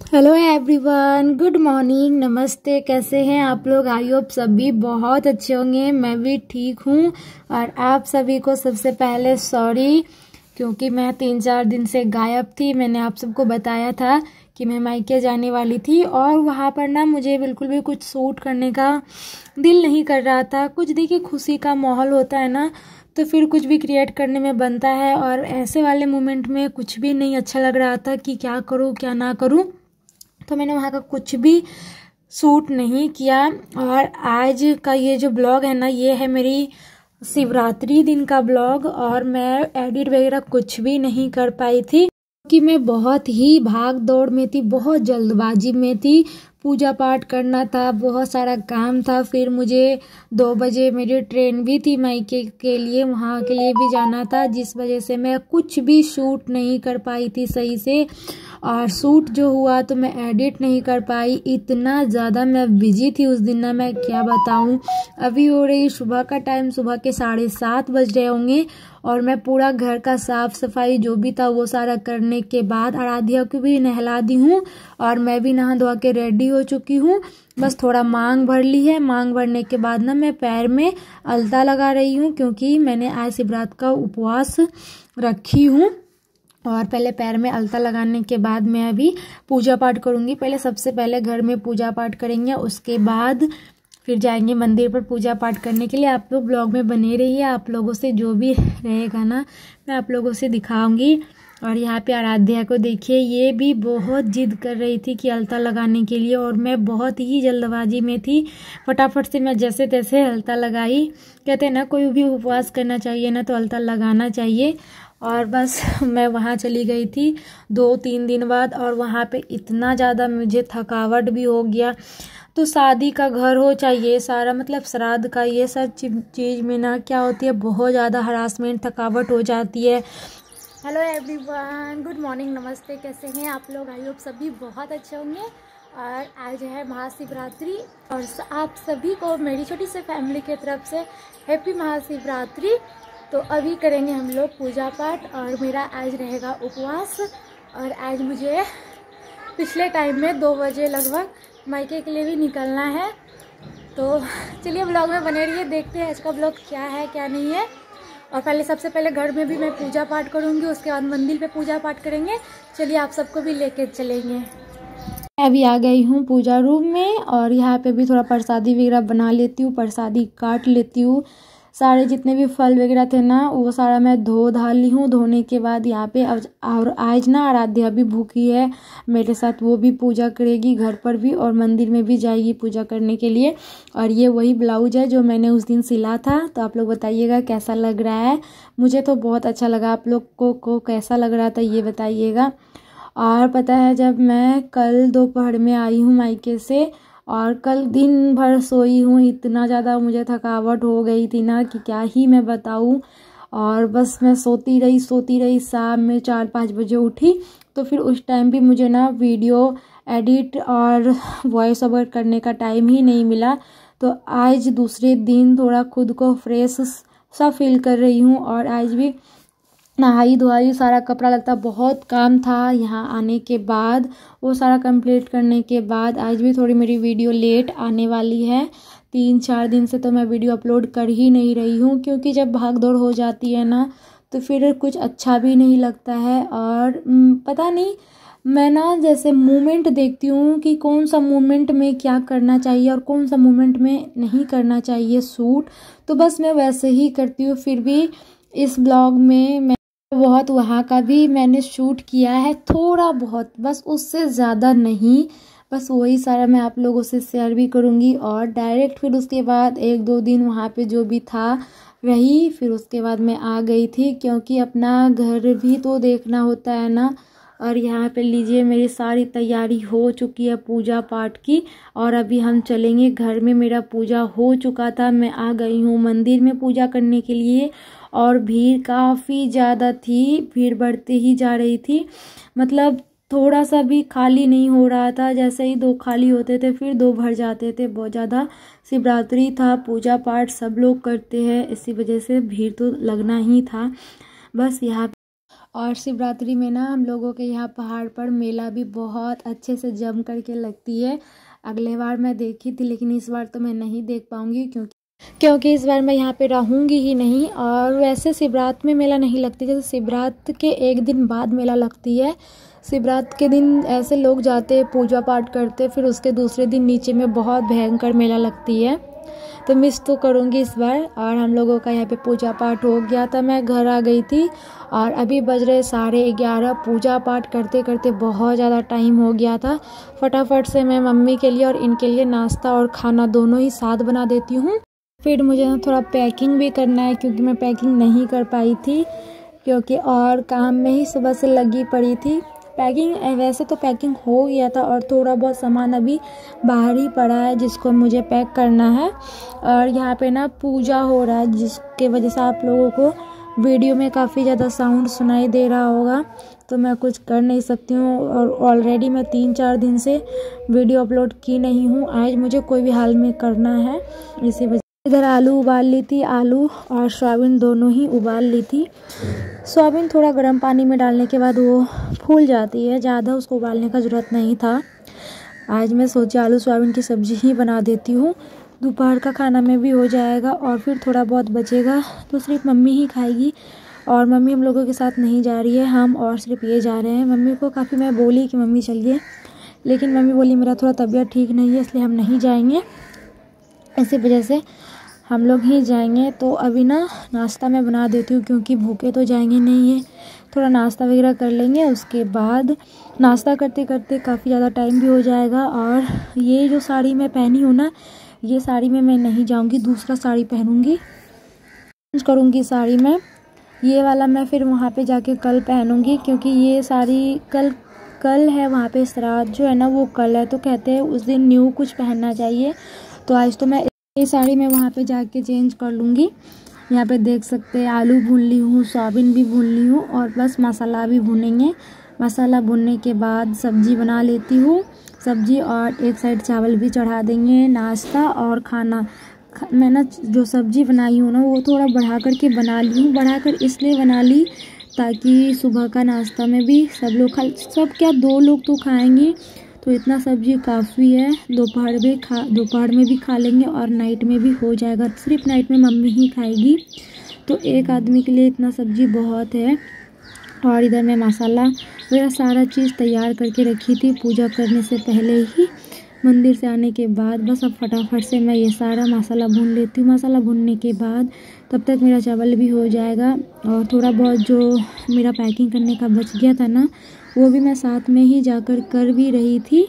Hello everyone, good morning, नमस्ते। कैसे हैं आप लोग? आई होप सभी बहुत अच्छे होंगे। मैं भी ठीक हूँ। और आप सभी को सबसे पहले सॉरी, क्योंकि मैं 3-4 दिन से गायब थी। मैंने आप सबको बताया था कि मैं मायके जाने वाली थी और वहाँ पर ना मुझे बिल्कुल भी कुछ शूट करने का दिल नहीं कर रहा था। कुछ देखिए, खुशी का माहौल होता है ना, तो फिर कुछ भी क्रिएट करने में बनता है। और ऐसे वाले मोमेंट में कुछ भी नहीं अच्छा लग रहा था कि क्या करूँ क्या ना करूँ, तो मैंने वहाँ का कुछ भी शूट नहीं किया। और आज का ये जो ब्लॉग है ना, ये है मेरी शिवरात्रि दिन का ब्लॉग। और मैं एडिट वगैरह कुछ भी नहीं कर पाई थी क्योंकि मैं बहुत ही भाग दौड़ में थी, बहुत जल्दबाजी में थी। पूजा पाठ करना था, बहुत सारा काम था। फिर मुझे 2 बजे मेरी ट्रेन भी थी मायके के लिए, वहाँ के लिए भी जाना था, जिस वजह से मैं कुछ भी शूट नहीं कर पाई थी सही से। और शूट जो हुआ तो मैं एडिट नहीं कर पाई। इतना ज़्यादा मैं बिजी थी उस दिन ना, मैं क्या बताऊं। अभी हो रही सुबह का टाइम, सुबह के 7:30 बज रहे होंगे। और मैं पूरा घर का साफ सफाई जो भी था वो सारा करने के बाद आराध्या को भी नहला दी हूँ और मैं भी नहा धोआ के रेडी हो चुकी हूँ। बस थोड़ा मांग भर ली है। मांग भरने के बाद ना मैं पैर में अलता लगा रही हूँ, क्योंकि मैंने आज शिवरात्रि का उपवास रखी हूँ। और पहले पैर में अलता लगाने के बाद मैं अभी पूजा पाठ करूँगी। पहले सबसे पहले घर में पूजा पाठ करेंगे, उसके बाद फिर जाएंगे मंदिर पर पूजा पाठ करने के लिए। आप लोग ब्लॉग में बने रहिए, आप लोगों से जो भी रहेगा ना मैं आप लोगों से दिखाऊंगी। और यहाँ पे आराध्या को देखिए, ये भी बहुत जिद कर रही थी कि अलता लगाने के लिए, और मैं बहुत ही जल्दबाजी में थी। फटाफट से मैं जैसे तैसे अलता लगाई। कहते हैं ना, कोई भी उपवास करना चाहिए ना तो अलता लगाना चाहिए। और बस मैं वहाँ चली गई थी 2-3 दिन बाद, और वहाँ पे इतना ज़्यादा मुझे थकावट भी हो गया। तो शादी का घर हो चाहे ये सारा, मतलब श्राद्ध का, ये सब चीज़ में ना क्या होती है, बहुत ज़्यादा हरासमेंट, थकावट हो जाती है। हेलो एवरीवन, गुड मॉर्निंग, नमस्ते। कैसे हैं आप लोग? आई होप सभी बहुत अच्छे होंगे। और आज है महाशिवरात्रि, और आप सभी को मेरी छोटी सी फैमिली की तरफ से हैप्पी महाशिवरात्रि। तो अभी करेंगे हम लोग पूजा पाठ, और मेरा आज रहेगा उपवास। और आज मुझे पिछले टाइम में 2 बजे लगभग मायके के लिए भी निकलना है। तो चलिए ब्लॉग में बने रहिए, देखते हैं आज का ब्लॉग क्या है क्या नहीं है। और पहले सबसे पहले घर में भी मैं पूजा पाठ करूँगी, उसके बाद मंदिर पे पूजा पाठ करेंगे। चलिए आप सबको भी लेके चलेंगे। अभी आ गई हूँ पूजा रूम में, और यहाँ पे भी थोड़ा प्रसादी वगैरह बना लेती हूँ, प्रसादी काट लेती हूँ। सारे जितने भी फल वगैरह थे ना वो सारा मैं धो धा ली हूँ। धोने के बाद यहाँ पे और आज ना आराध्या भी भूखी है मेरे साथ, वो भी पूजा करेगी घर पर भी और मंदिर में भी जाएगी पूजा करने के लिए। और ये वही ब्लाउज है जो मैंने उस दिन सिला था। तो आप लोग बताइएगा कैसा लग रहा है। मुझे तो बहुत अच्छा लगा, आप लोग को कैसा लग रहा था ये बताइएगा। और पता है, जब मैं कल दोपहर में आई हूँ मायके से, और कल दिन भर सोई हूँ, इतना ज़्यादा मुझे थकावट हो गई थी ना कि क्या ही मैं बताऊँ। और बस मैं सोती रही। शाम में 4-5 बजे उठी। तो फिर उस टाइम भी मुझे ना वीडियो एडिट और वॉइस ओवर करने का टाइम ही नहीं मिला। तो आज दूसरे दिन थोड़ा खुद को फ्रेश सा फील कर रही हूँ। और आज भी नहाई धोई, सारा कपड़ा लगता बहुत काम था यहाँ आने के बाद, वो सारा कंप्लीट करने के बाद आज भी थोड़ी मेरी वीडियो लेट आने वाली है। 3-4 दिन से तो मैं वीडियो अपलोड कर ही नहीं रही हूँ, क्योंकि जब भाग दौड़ हो जाती है ना तो फिर कुछ अच्छा भी नहीं लगता है। और पता नहीं, मैं ना जैसे मोमेंट देखती हूँ कि कौन सा मोमेंट में क्या करना चाहिए और कौन सा मोमेंट में नहीं करना चाहिए शूट, तो बस मैं वैसे ही करती हूँ। फिर भी इस ब्लॉग में मैं बहुत वहाँ का भी मैंने शूट किया है, थोड़ा बहुत, बस उससे ज़्यादा नहीं। बस वही सारा मैं आप लोगों से शेयर भी करूँगी। और डायरेक्ट फिर उसके बाद 1-2 दिन वहाँ पे जो भी था रही, फिर उसके बाद मैं आ गई थी, क्योंकि अपना घर भी तो देखना होता है ना। और यहाँ पे लीजिए, मेरी सारी तैयारी हो चुकी है पूजा पाठ की, और अभी हम चलेंगे घर में। मेरा पूजा हो चुका था, मैं आ गई हूँ मंदिर में पूजा करने के लिए। और भीड़ काफ़ी ज़्यादा थी, भीड़ बढ़ते ही जा रही थी, मतलब थोड़ा सा भी खाली नहीं हो रहा था। जैसे ही 2 खाली होते थे फिर 2 भर जाते थे, बहुत ज़्यादा। शिवरात्रि था, पूजा पाठ सब लोग करते हैं, इसी वजह से भीड़ तो लगना ही था। बस यहाँ और शिवरात्रि में ना हम लोगों के यहाँ पहाड़ पर मेला भी बहुत अच्छे से जम करके लगती है। अगले बार मैं देखी थी, लेकिन इस बार तो मैं नहीं देख पाऊँगी क्योंकि इस बार मैं यहाँ पे रहूँगी ही नहीं। और वैसे शिवरात्रि में मेला नहीं लगती, जैसे शिवरात्रि के एक दिन बाद मेला लगती है। शिवरात्रि के दिन ऐसे लोग जाते पूजा पाठ करते, फिर उसके दूसरे दिन नीचे में बहुत भयंकर मेला लगती है। तो मिस तो करूँगी इस बार। और हम लोगों का यहाँ पे पूजा पाठ हो गया था, मैं घर आ गई थी और अभी बज रहे 11:30। पूजा पाठ करते करते बहुत ज़्यादा टाइम हो गया था। फटाफट से मैं मम्मी के लिए और इनके लिए नाश्ता और खाना दोनों ही साथ बना देती हूँ। फिर मुझे ना थोड़ा पैकिंग भी करना है, क्योंकि मैं पैकिंग नहीं कर पाई थी, क्योंकि और काम में ही सुबह से लगी पड़ी थी। पैकिंग वैसे तो पैकिंग हो गया था और थोड़ा बहुत सामान अभी बाहर ही पड़ा है जिसको मुझे पैक करना है। और यहाँ पे ना पूजा हो रहा है, जिसके वजह से आप लोगों को वीडियो में काफ़ी ज़्यादा साउंड सुनाई दे रहा होगा, तो मैं कुछ कर नहीं सकती हूँ। और ऑलरेडी मैं 3-4 दिन से वीडियो अपलोड की नहीं हूँ, आज मुझे कोई भी हाल में करना है, इसी वजह। इधर आलू उबाल ली थी, आलू और सोयाबीन दोनों ही उबाल ली थी। सोयाबीन थोड़ा गर्म पानी में डालने के बाद वो फूल जाती है, ज़्यादा उसको उबालने का ज़रूरत नहीं था। आज मैं सोची आलू सोयाबीन की सब्ज़ी ही बना देती हूँ, दोपहर का खाना में भी हो जाएगा और फिर थोड़ा बहुत बचेगा तो सिर्फ मम्मी ही खाएगी। और मम्मी हम लोगों के साथ नहीं जा रही है, हम और सिर्फ ये जा रहे हैं। मम्मी को काफ़ी मैं बोली कि मम्मी चलिए, लेकिन मम्मी बोली मेरा थोड़ा तबीयत ठीक नहीं है, इसलिए हम नहीं जाएंगे, इसी वजह से हम लोग ही जाएंगे। तो अभी ना नाश्ता मैं बना देती हूँ, क्योंकि भूखे तो जाएंगे नहीं है, थोड़ा नाश्ता वगैरह कर लेंगे। उसके बाद नाश्ता करते करते काफ़ी ज़्यादा टाइम भी हो जाएगा। और ये जो साड़ी मैं पहनी हूँ ना, ये साड़ी में मैं नहीं जाऊँगी, दूसरा साड़ी पहनूँगी, चेंज करूँगी साड़ी में। ये वाला मैं फिर वहाँ पे जाके कल पहनूँगी, क्योंकि ये साड़ी कल है वहाँ पे श्राद्ध जो है ना, वो कल है, तो कहते हैं उस दिन न्यू कुछ पहनना चाहिए। तो आज तो मैं ये साड़ी में वहाँ पे जाके चेंज कर लूँगी। यहाँ पे देख सकते हैं आलू भून ली हूँ, सोयाबीन भी भून ली हूँ और बस मसाला भी भूनेंगे। मसाला भूनने के बाद सब्जी बना लेती हूँ, सब्जी और एक साइड चावल भी चढ़ा देंगे। नाश्ता और खाना मैं ना जो सब्जी बनाई हूँ ना, वो थोड़ा बढ़ा कर के बना ली हूँ। बढ़ा कर इसलिए बना ली ताकि सुबह का नाश्ता में भी सब लोग सब क्या 2 लोग तो खाएंगे, तो इतना सब्जी काफ़ी है। दोपहर में भी खा लेंगे और नाइट में भी हो जाएगा। सिर्फ नाइट में मम्मी ही खाएगी, तो एक आदमी के लिए इतना सब्जी बहुत है। और इधर मैं मसाला वगैरह सारा चीज़ तैयार करके रखी थी पूजा करने से पहले ही, मंदिर से आने के बाद। बस अब फटाफट से मैं ये सारा मसाला भून लेती हूँ। मसाला भूनने के बाद तब तक मेरा चावल भी हो जाएगा। और थोड़ा बहुत जो मेरा पैकिंग करने का बच गया था ना, वो भी मैं साथ में ही जाकर कर भी रही थी।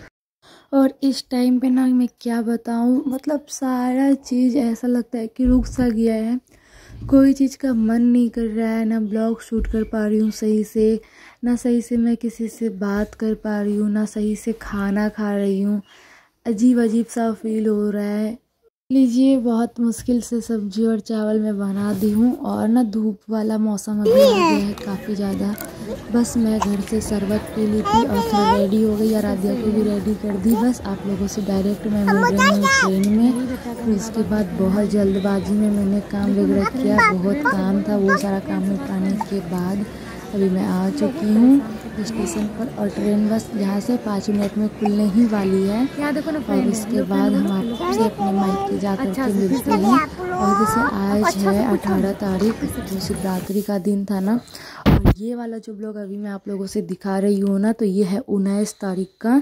और इस टाइम पे ना मैं क्या बताऊँ, मतलब सारा चीज़ ऐसा लगता है कि रुक सा गया है, कोई चीज़ का मन नहीं कर रहा है। ना ब्लॉग शूट कर पा रही हूँ सही से, ना सही से मैं किसी से बात कर पा रही हूँ, ना सही से खाना खा रही हूँ। अजीब अजीब सा फील हो रहा है। लीजिए बहुत मुश्किल से सब्जी और चावल मैं बना दी हूँ। और ना धूप वाला मौसम अभी आ गया है काफ़ी ज़्यादा। बस मैं घर से शरबत पी ली थी और फिर रेडी हो गई, आराध्या को भी रेडी कर दी। बस आप लोगों से डायरेक्ट मैं मिल रही हूँ ट्रेन में। फिर उसके बाद बहुत जल्दबाजी में मैंने काम वगैरह किया, बहुत काम था, वो सारा काम निपटाने के बाद अभी मैं आ चुकी हूँ स्टेशन पर। और ट्रेन बस यहाँ से 5 मिनट में खुलने ही वाली है। और इसके बाद हम आपसे अपने मायके जा कर के मिलते हैं। और जैसे आज है 18 तारीख, जो शिवरात्रि का दिन था ना। और ये वाला जो ब्लॉग अभी मैं आप लोगों से दिखा रही हूँ ना, तो ये है 19 तारीख का।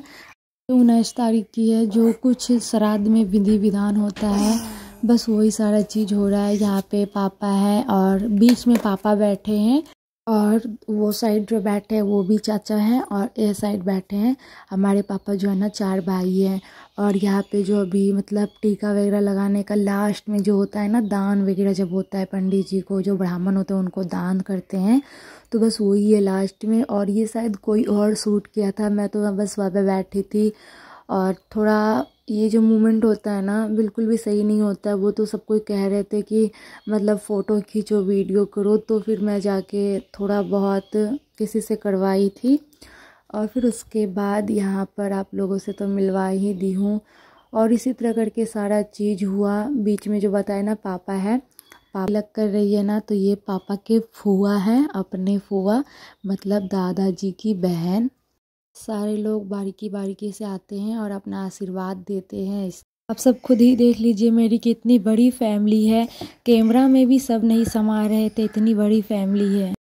19 तारीख की है, जो कुछ श्राद्ध में विधि विधान होता है, बस वही सारा चीज़ हो रहा है। यहाँ पे पापा है और बीच में पापा बैठे हैं, और वो साइड जो बैठे हैं वो भी चाचा हैं, और ये साइड बैठे हैं हमारे पापा जो है ना, 4 भाई हैं। और यहाँ पे जो अभी मतलब टीका वगैरह लगाने का लास्ट में जो होता है ना, दान वगैरह जब होता है, पंडित जी को जो ब्राह्मण होते हैं उनको दान करते हैं, तो बस वही है लास्ट में। और ये शायद कोई और शूट किया था, मैं तो बस वहाँ पे बैठी थी। और थोड़ा ये जो मूवमेंट होता है ना, बिल्कुल भी सही नहीं होता है। वो तो सब कोई कह रहे थे कि मतलब फ़ोटो खींचो, वीडियो करो, तो फिर मैं जाके थोड़ा बहुत किसी से करवाई थी। और फिर उसके बाद यहाँ पर आप लोगों से तो मिलवा ही दी हूँ। और इसी तरह करके सारा चीज़ हुआ। बीच में जो बताया ना पापा है, पालक कर रही है ना, तो ये पापा के फूआ हैं, अपने फूआ मतलब दादाजी की बहन। सारे लोग बारीकी बारीकी से आते हैं और अपना आशीर्वाद देते हैं। आप सब खुद ही देख लीजिए मेरी कितनी बड़ी फैमिली है। कैमरा में भी सब नहीं समा रहे थे, इतनी बड़ी फैमिली है।